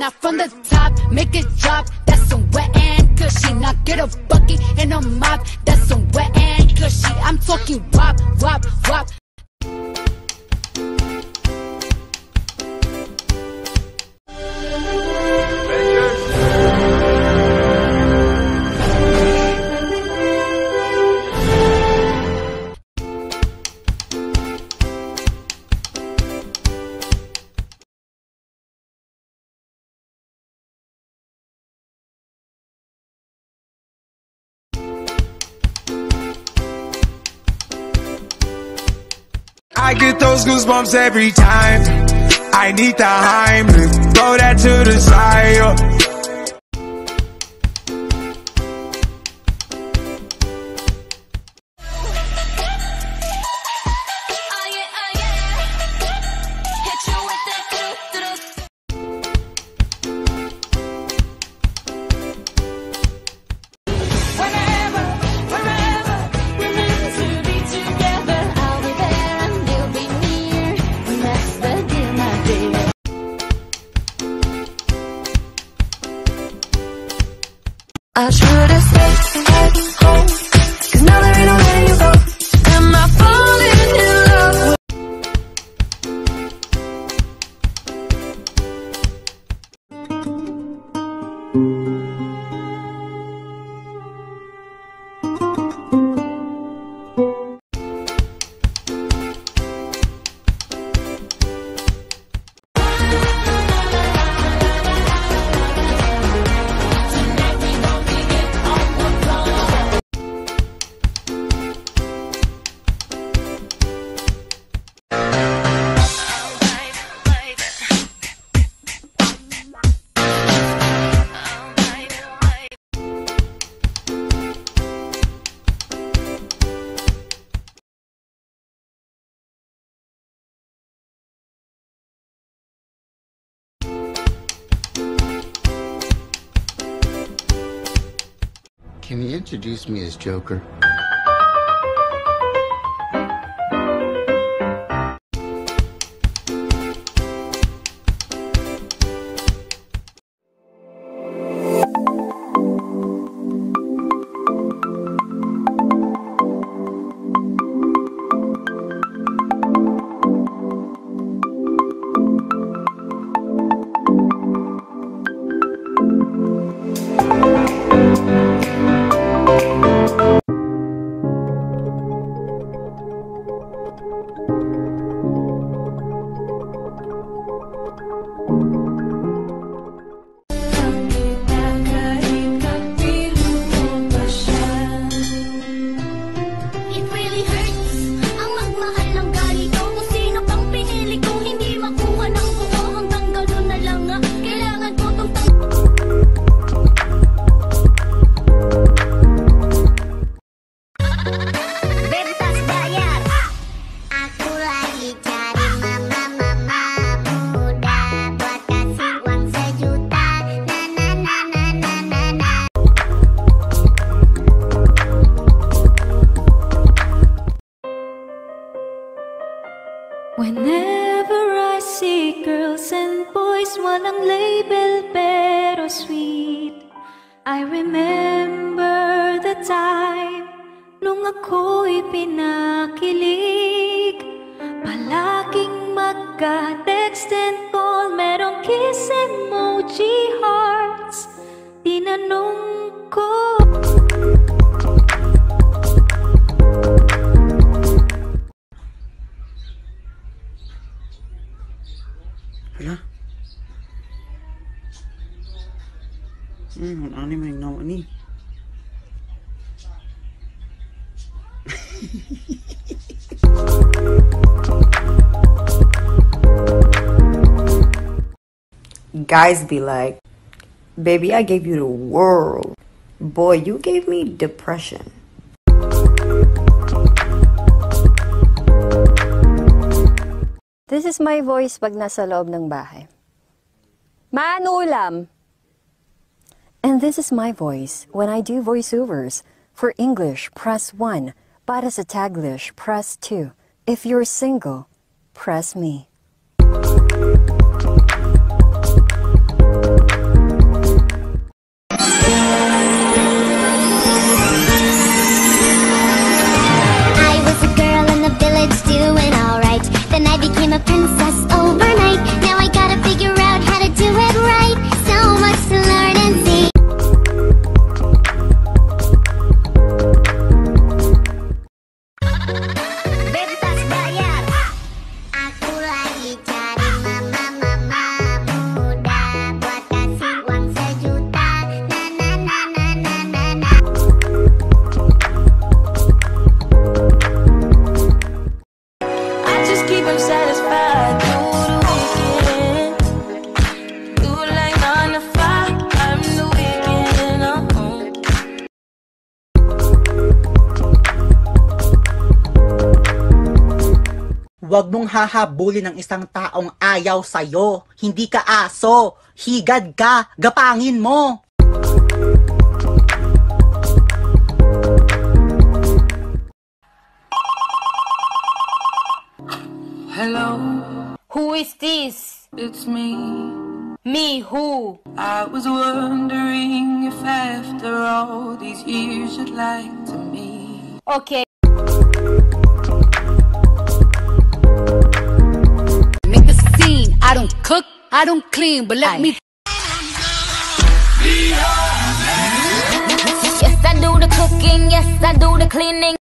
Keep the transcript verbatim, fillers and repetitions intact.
Now from the top, make it drop. That's some wet and cushy. Now get a bucket and a mop. That's some wet and cushy. I'm talking wop, wop, wop. I get those goosebumps every time. I need the Heimlich, throw that to the side. I should've stayed at home, 'cause now there ain't no letting you go. Am I falling in love with Can you introduce me as Joker? Whenever I see girls and boys, walang label pero sweet, I remember the time nung ako'y pinakilig. Palaging magka-text and call, merong kiss emoji hearts. Tinanong ko, hala? Hmm, ano naman yung nawa ni? Guys be like, baby, I gave you the world. Boy, you gave me depression. This is my voice pag nasa loob ng bahay. Manulam! And this is my voice when I do voiceovers. For English, press one. Para sa Taglish, press two. If you're single, press me. Huwag mong hahabulin ng isang taong ayaw sa'yo. Hindi ka aso. Higad ka. Gapangin mo. Hello, Who is this? it's me. Me, who? I was wondering if after all these years you'd like to meet. Okay. Make a scene. I don't cook, I don't clean, but let me. Yes, I do the cooking. Yes, I do the cleaning.